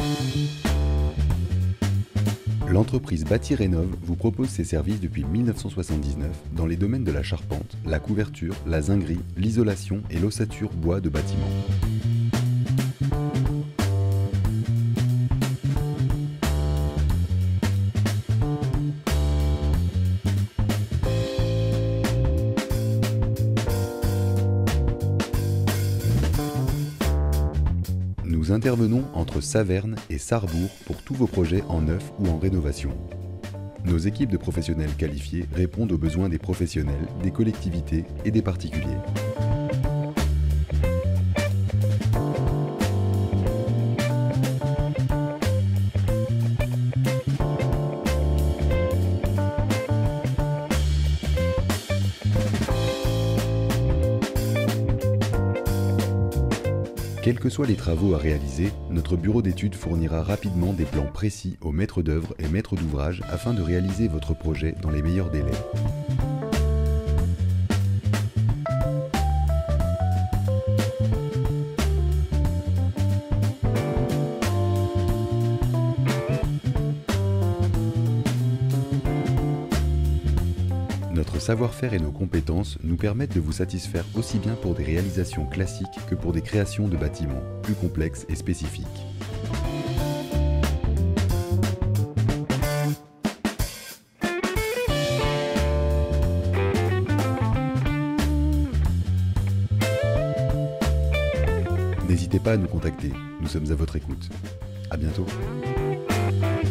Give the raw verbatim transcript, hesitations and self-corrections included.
L'entreprise Bâti Rénov vous propose ses services depuis mille neuf cent soixante-dix-neuf dans les domaines de la charpente, la couverture, la zinguerie, l'isolation et l'ossature bois de bâtiments. Nous intervenons entre Saverne et Sarrebourg pour tous vos projets en neuf ou en rénovation. Nos équipes de professionnels qualifiés répondent aux besoins des professionnels, des collectivités et des particuliers. Quels que soient les travaux à réaliser, notre bureau d'études fournira rapidement des plans précis aux maîtres d'œuvre et maîtres d'ouvrage afin de réaliser votre projet dans les meilleurs délais. Notre savoir-faire et nos compétences nous permettent de vous satisfaire aussi bien pour des réalisations classiques que pour des créations de bâtiments plus complexes et spécifiques. N'hésitez pas à nous contacter, nous sommes à votre écoute. À bientôt.